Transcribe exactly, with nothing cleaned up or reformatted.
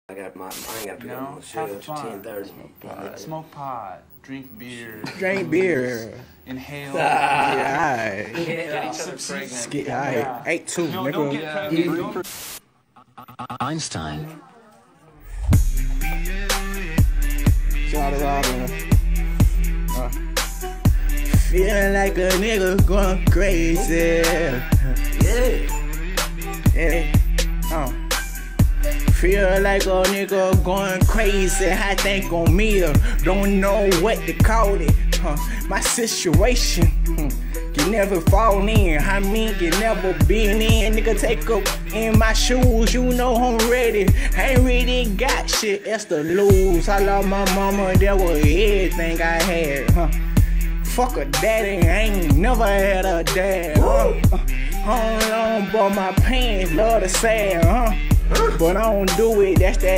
I got my, I ain't got to pick You up know, my shit have until fun. ten thirty. Smoke pot, drink beer, Drink beer. inhale. Ah, yeah, alright. Get each other pregnant. Skit, alright. Eight two, No, nigga. don't get pregnant. Don't- Einstein. Shout it out, man. Uh. Feeling like a nigga going crazy. Yeah. Yeah. Uh. Feel like a nigga going crazy. I think on me, uh, don't know what to call it. Huh. My situation hmm, can never fall in. I mean, can never been in. Nigga, take up in my shoes. You know I'm ready. I ain't really got shit else to lose. I love my mama. That was everything I had. Huh. Fuck a daddy. I ain't never had a dad. Huh. I don't know, but my pants love to say, huh? But I don't do it, that's that